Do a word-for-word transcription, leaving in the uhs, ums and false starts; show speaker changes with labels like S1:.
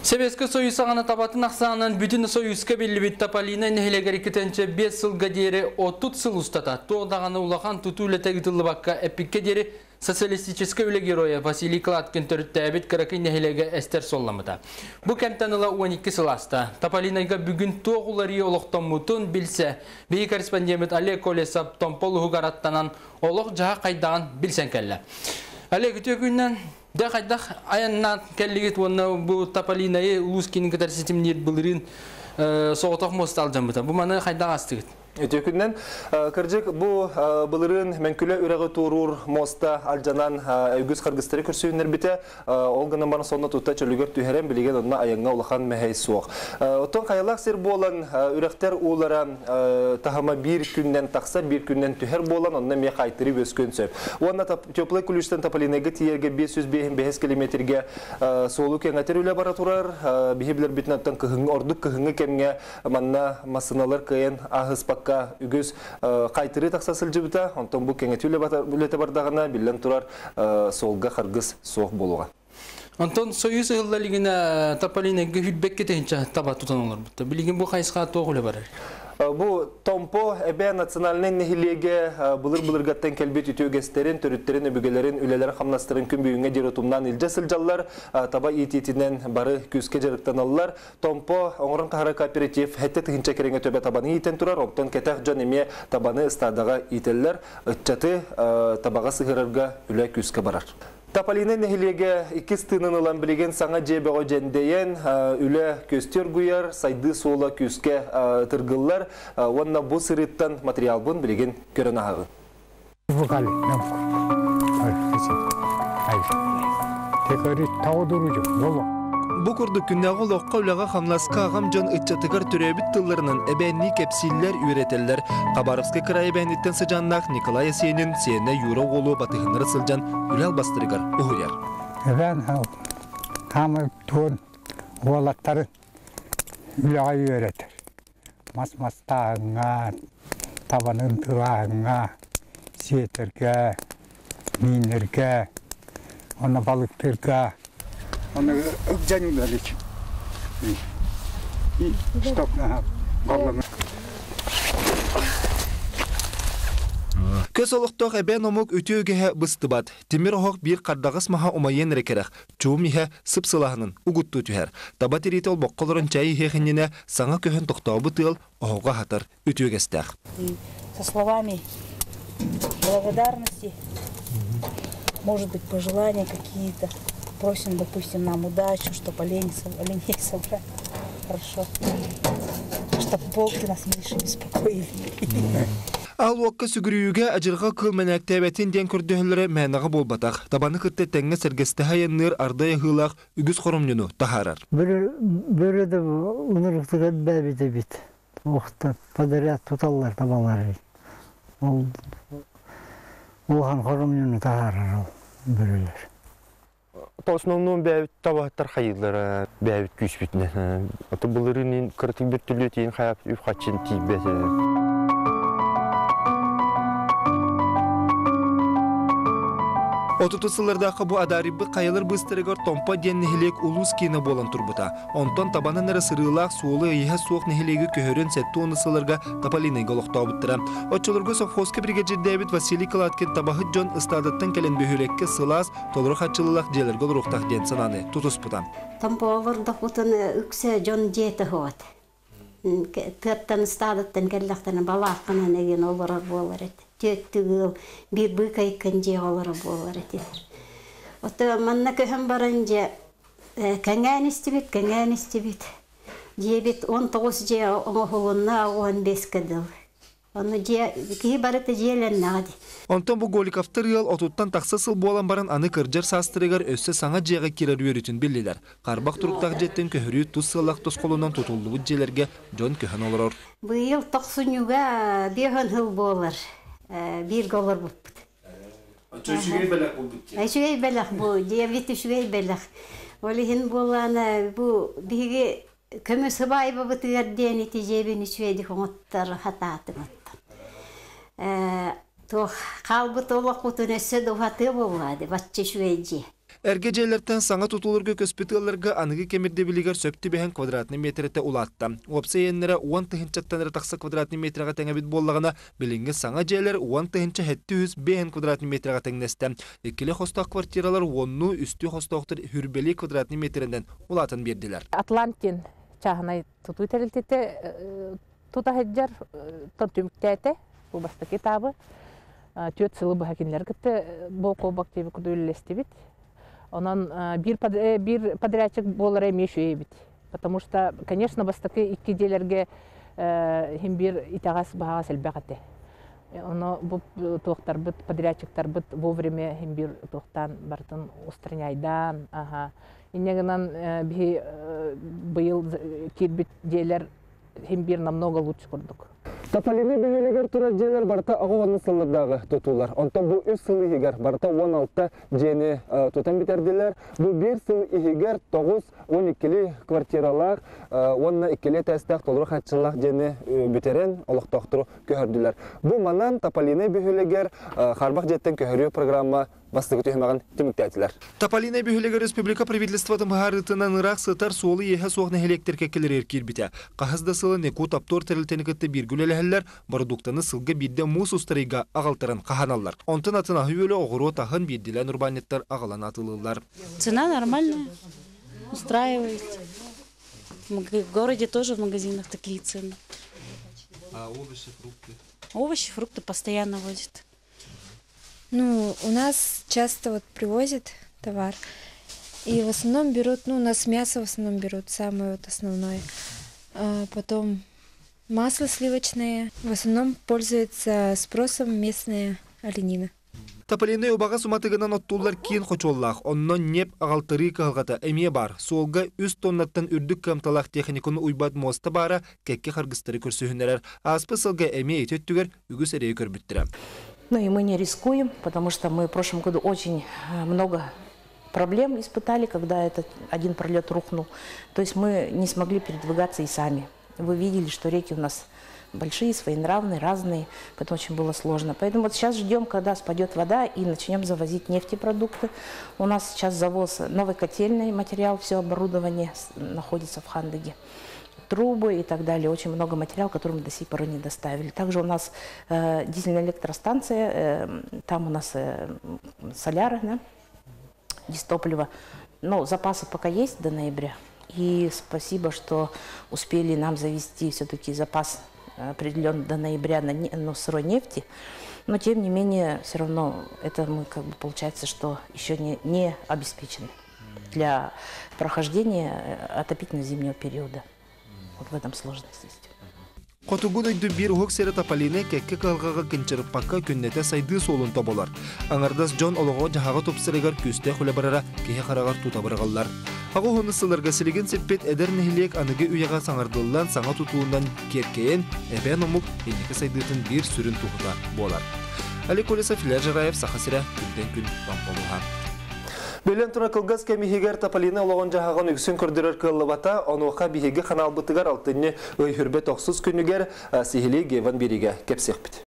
S1: Советский Союз аңаны табатын ақсағынан бүтін Союзға белі бит Тополина нәхілегер кетенче бес сылға дері отыз сыл ұстата. Тоғдағаны улақан тұту үлетегі тұлы баққа әпікке дері социалистический үлі героя Василий Кладкин түрітті әбіт қырақы нәхілеге әстер солламыда. Бұ кәмтаныла он екі сыл аста. Тополинаға бүгін тоғылары олықтан мұтын білсе, бей корреспондент Олег Колесап Томпол ұғараттанан олық жаға қайдаған білсен кәлі. Олег, өте күннен да қайдақ аяннан кәлігет онна бұл Тополинайы Лускинің кітар системнер бұлырын соғытақ мост алжан бұта. Бұл маны қайдақ астығыт?
S2: Өте күннен кіржік бұл бұлырын мәңкілі үрәғі тұрур моста алжанан өйгіз қырғыстары көрсүйінер біте олғының барын сонына тұтта чөлігер түйерен білеген онына аяңға олақан мәхей суық. Оттон қайылақ сер болан үрәқтер олара тағама бір күннен тақса, бір күннен түйер болан, онына меқ айтыры өскөн сөп. Онына теплый күліштен Тополинайға тиерге бес жүз бес километрге соғылу кеңәтер үлі бара тұрар. Бейбілер бітінаттан ордық кығыңы кемге манна масыналар кайын ағыз үгіз қайтыры тақсасыл жібіта, онтан бұл кеңеті үлеті бардағына білен тұрар солға қырғыз соқ болуға.
S1: Онтан Союз ұғылалығына Тополинайға хүтбек кетейінші таба тұтан олар бұтта. Білеген бұл қайсыға тоғылы барар?
S2: Бұл Томпо әбе национальный нехилеге бұлыр-бұлырғаттан кәлбет үтеугестерін, түріттерін, өбігелерін, үлелер қамнастырын күн бүйінге дер отымнан илже сылжалар, таба итетінен бары күзге жарықтан алылар. Томпо оңырын қағара кооператив әтті тұхынша кереңе төбе табаны итен тұрар, оңтан кәтәқ жан еме табаны ұстадаға ителлер, ұтчаты табаға сығырырға үлі күзге барар. Тополина нехилеге икіз тынын ұлан білеген саңа жебеғо жәндейен үлі көстер гүйер, сайды сола күзге тұрғылар, онна бұл сырыттан материал бұн білеген көрін ағы. Бұл күрді күннәғы лоққа үліға қамласқа ағам жон ұтчатығар түребіт тылларынан әбәнні кәпсиллер үйретелер. Қабаровсқа қырай әбәнеттен сыжаннақ Николай Сенин сені юра олу батығыныры сылжан үлі албастырығар ұғыяр.
S3: Әбән қамы туын олаттарын үліға үйретер. Мас-мастағыңа, табанын тұғағыңа, сетерге, минерге, оны балықтырға, оны ұқжан бәлік. Стоп, ғалымы.
S2: Көз олықтық әбән омық өтеуге бұсты бат. Темір оғық бір қардағыз маға омайен рекерек. Чуым еге сып-сылағының ұғытты түхер. Таба тереті ол боққылырын чайы хеғініне саңа көхін тоқтау бұтыл оғыға хатыр өтеугестәқ.
S4: Со словами благодарности, может быть, пожелания какие-то. Просим, допустим, нам удачу, чтобы оленей собрать. Хорошо. Чтобы волки нас меньше беспокоили.
S2: Ал уаққа сүгіріуге ажырға қыл мәнәктәбәтін ден көрдіғілері мәніға болбатақ. Табаны күтті тәңгі сәргісті хайынныр ардая ғылақ үгіз қорымнену тахарар.
S3: Бөрі де ұнырықтығы бәбеті бет. Оқты падарят тұталар табалары. Олған қорымнену тахарар ол бөрілер.
S5: По основном бәвіт табақтар қайылары, бәвіт күш бітіне. Аты бұлырының күртік бір түрлі тейін қаяп үфқатшын тейіп бәті. Отутусылырдағы бұл адарибі қайылыр бұстырығыр Томпо ден нехилек улус кейіні болан тұрбыта. Онтан табанын әрі сырылақ суылы ейе суық нехилегі көхерін сәтті онысылырға Тополинайға олықтау бұттыра. Отчылырғы совхозғы бригадир Дэвид Василий Кладкин табағы жон ұстадыттың кәлін бөхілекке сылас, толыры қатшылылақ делергі ұрықтақ ден сынаны тұтыс бұта.
S6: Томпо олырдық бұтын үксе жон жеті ғуат. Тыттан ұстадыттың кәліқтіні балаққына неген олырыр болыр еді. Төттігіл, бір бұқа еккен же олыры болыр етедір. Оты манна көхім барынже кәңән істебет, кәңән істебет. Жебет он тоғыз же оңғылына он бес кәділ. Оны кей барыты желен нағады.
S2: Онтан бұл Голиковтыр ел отуттан тақсасыл болан баран аны кіржер састырығар өсі саңа жеға керер өретін білілер. Қарбақ тұрықтақ жеттен көхірі тұс сылақ тұс қолынан тұтылуы желерге жон көхін олырыр.
S6: Бұл тоқсынуға бейхін хыл болыр. Bir golur bu.
S2: Çocukay belak bu bitti.
S6: Çocukay belak bu. Diyabet çocukay belak. Olihin bolana bu biri kömür sabahı bu tüyerden neticebini çöğedi konutlar hatatı konutlar. To kalbı tolak kutunesi de hatı boladı. Başçı çöğedi.
S5: Эрге жерлерден саңа тутулурга көспиталларга аныгы кемирдебилигер сөпті бәһен квадратный метрете улатта. Опса еннері он тыхынчаттаныры тақса квадратный метрага тәңәбит боллағына билинге саңа жерлер он тыхынча хетті үз бәһен квадратный метрага тәңнесті. Екілі хостақ квартиралар онну үсті хостақтыр хүрбели квадратный метренден улатын берділер.
S7: Атлантин чағынай туту тәрілтеті тута хеджар тонтүміктәті бұл басты китабы. Төт сылы бұл хәкінлер кітті бұл қолбақ тейбі күді өлілесті бит. Онан бир бир подрядчик болар эмеш өйбит. Потому что, конечно, бастакы икки делерге хим бир итагас бага селбегате. Оно бу тоқтар бит подрядчиктар бит вовремя хим бир тоқтан бартын устраняйдан, ага. Инегенан би быйыл кирбит делер хим бир намного лучше курдук.
S2: Тополины бөһөлөгөр турар жерлер барта агуаны сыллырдагы тутулар. Онтон бу үч сыл игер барта он алты жени тутан битердилер. Бу бир сыл игер тогуз он экили квартиралар, онна экили тестак толур хатчылак жени битерен олоктоктуру көрдүлөр. Бу манан тополины бөһөлөгөр харбак жеттен көрүү программа бастыгы төһмөгөн түмүктәтилер.
S5: Тополины бөһөлөгөр республика правительствотун баһарытынан ырак сытар суолы еһе суогны электр кекелер кирбите. Кахызда сылы неку таптор терилтенигетте биргүлеләһәлләр бардуктаны сылга бидде мус устарыга агалтырын каханаллар. Онтын атына хүйөлө огуру тахын биддилен урбанеттер агалан атылылар.
S4: Цена нормальная, устраивает. В городе тоже в магазинах такие цены.
S5: А овощи, фрукты?
S4: Овощи, фрукты постоянно возят.
S8: Ну, у нас часто вот привозят товар, и в основном берут, ну, у нас мясо в основном берут, самое вот основное. А потом масло сливочное, в основном пользуется спросом местная оленина.
S5: Тополины убага суматыгынан оттулар кийин хочоллах, оннон неп агалтыры калгата эме бар. Солга үз тоннаттан үрдүк камталах техникуну уйбат моста бара, кекке харгыстыры көрсөһүнерер. Аспы сылга эме этөттүгөр үгүс эрей көрбүттүрө.
S9: Ну и мы не рискуем, потому что мы в прошлом году очень много проблем испытали, когда этот один пролет рухнул. То есть мы не смогли передвигаться и сами. Вы видели, что реки у нас большие, своенравные, разные, поэтому очень было сложно. Поэтому вот сейчас ждем, когда спадет вода и начнем завозить нефтепродукты. У нас сейчас завоз новой котельной материал, все оборудование находится в Хандыге. Трубы и так далее. Очень много материала, который мы до сих пор не доставили. Также у нас э, дизельная электростанция, э, там у нас э, соляры, да, дистопливо. Но запасы пока есть до ноября. И спасибо, что успели нам завести все-таки запас определенный до ноября на не, ну, сырой нефти. Но тем не менее, все равно это мы, как бы, получается, что еще не, не обеспечены для прохождения отопительно-зимнего периода. Вот в этом сложность есть.
S5: Котугун өйді бір ұғық сері тополины кәкке қалғаға кенчіріппаққа күннете сайды солын табылар. Аңардас Джон олығы жағаға топсырығар күсте құлы барара кеге қарағар тута барғалар. Ағы ғыны сылырға сілеген сеппет әдір нәхілек анығы үйаға саңардылдан саңа тұтуындан керкейін әбән омық енекі сайдытын бір сүрін тұғыда болар. Али Колесов, Филер Жараев, Сақасыра, күнден күн Пампалуға.
S2: Бөлен тура кылгас кемихигер тополины олоғын жағаған үксін көрдірер кылыбата, онуға бихеге қанал бұтығар алтыны өй хүрбет оқсыз күнігер сихили геван береге кепсек бит.